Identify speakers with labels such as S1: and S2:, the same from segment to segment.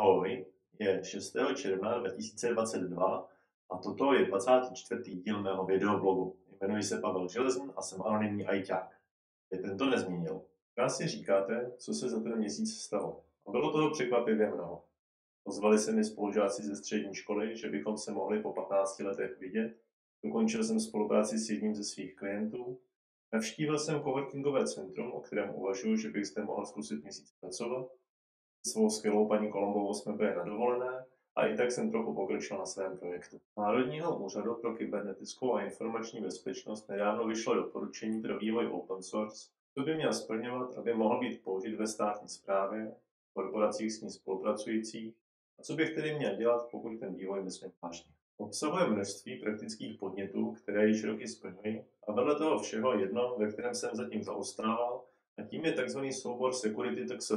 S1: Ahoj, je 6. června 2022 a toto je 24. díl mého videoblogu. Jmenuji se Pavel Železný a jsem anonymní ajťák. Je tento nezmínil. Vy si říkáte, co se za ten měsíc stalo. A bylo toho překvapivě mnoho. Ozvali se mi spolužáci ze střední školy, že bychom se mohli po 15 letech vidět. Dokončil jsem spolupráci s jedním ze svých klientů. Navštívil jsem coworkingové centrum, o kterém uvažuji, že bych zde mohl zkusit měsíc pracovat. Svou skvělou paní Kolombovou jsme byli na dovolené a i tak jsem trochu pokročil na svém projektu. Národního úřadu pro kybernetickou a informační bezpečnost nedávno vyšlo doporučení pro vývoj open source, co by měl splňovat, aby mohl být použit ve státní správě, korporacích s ní spolupracujících a co bych tedy měl dělat, pokud ten vývoj myslím vážně. Obsahuje množství praktických podnětů, které již roky splňuji a vedle toho všeho jedno, ve kterém jsem zatím zaostával, a tím je tzv. Soubor Security.txt,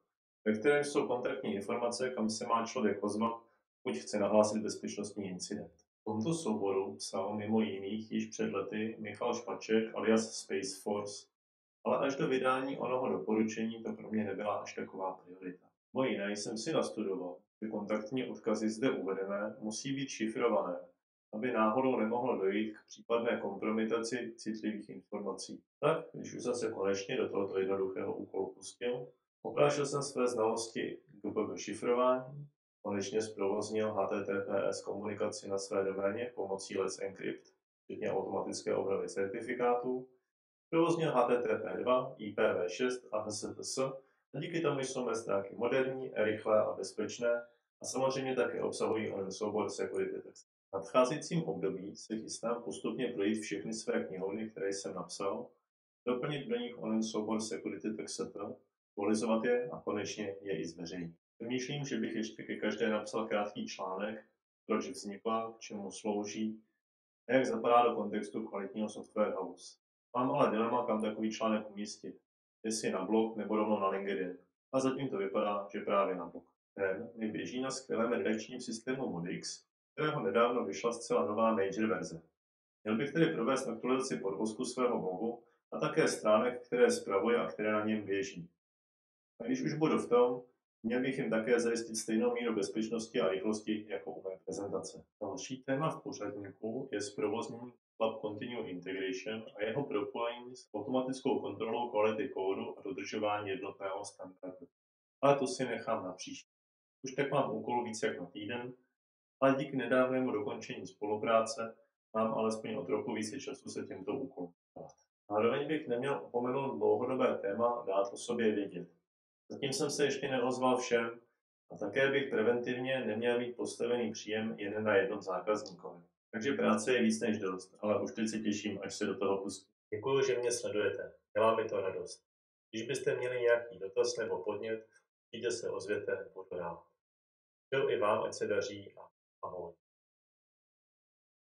S1: ve kterém jsou kontaktní informace, kam se má člověk ozvat, pokud chce nahlásit bezpečnostní incident. V tomto souboru psal mimo jiných již před lety Michal Špaček alias Space Force, ale až do vydání onoho doporučení to pro mě nebyla až taková priorita. Mimo jiné jsem si nastudoval, že kontaktní odkazy zde uvedené musí být šifrované, aby náhodou nemohlo dojít k případné kompromitaci citlivých informací. Tak, když už jsem se konečně do tohoto jednoduchého úkolu pustil, oprášil jsem své znalosti GPG šifrování, konečně zprovoznil HTTPS komunikaci na své doméně pomocí Let's Encrypt, včetně automatické obnovy certifikátů, provoznil HTTP2, IPv6 a HSTS a díky tomu jsou mé stránky moderní, rychlé a bezpečné a samozřejmě také obsahují onen soubor Security.txt. V nadcházejícím období se chystám postupně projít všechny své knihovny, které jsem napsal, doplnit do nich onen soubor Security.txt, aktualizovat je a konečně je i zveřejnit. Přemýšlím, že bych ještě ke každé napsal krátký článek, proč vznikla, k čemu slouží a jak zapadá do kontextu kvalitního software house. Mám ale dilema, kam takový článek umístit, jestli na blog nebo rovnou na LinkedIn. A zatím to vypadá, že právě na blog. Ten mi běží na skvělém redakčním systému Modix, kterého nedávno vyšla zcela nová major verze. Měl bych tedy provést aktualizaci podvozku svého blogu a také stránek, které spravuje a které na něm běží. A když už budu v tom, měl bych jim také zajistit stejnou míru bezpečnosti a rychlosti jako u mé prezentace. Další téma v pořadníku je zprovoznění Lab Continue Integration a jeho propojení s automatickou kontrolou kvality kódu a dodržování jednotného standardu. Ale to si nechám na příště. Už tak mám úkolů víc jak na týden, ale díky nedávnému dokončení spolupráce mám alespoň o trochu více času se těmto úkolům věnovat. Zároveň bych neměl opomenout dlouhodobé téma dát o sobě vědět. Zatím jsem se ještě neozval všem a také bych preventivně neměl mít postavený příjem jen na jednom zákazníkovi. Takže práce je víc než dost, ale už teď se těším, až se do toho pustím. Děkuji, že mě sledujete. Dělá mi to radost. Když byste měli nějaký dotaz nebo podnět, určitě se ozvěte, budu rád. Přeju i vám, ať se daří a ahoj.